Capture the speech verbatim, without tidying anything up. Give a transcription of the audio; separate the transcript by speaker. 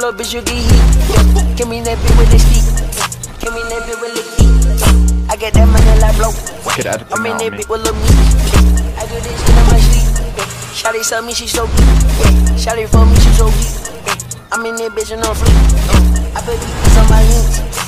Speaker 1: little bitch, you get heat. Yeah. Give me that bitch with the stick. Give me that bitch with the key. I get that money like blow.
Speaker 2: Could edit
Speaker 1: I'm in
Speaker 2: them out,
Speaker 1: that
Speaker 2: me.
Speaker 1: bitch with lil' meat. Yeah. I do this shit in my sleep. Yeah. Shawty tell me she so geek. Yeah. Shawty for me, she so geek. Yeah. I'm in that bitch and on fleek. Yeah. I put these on my links.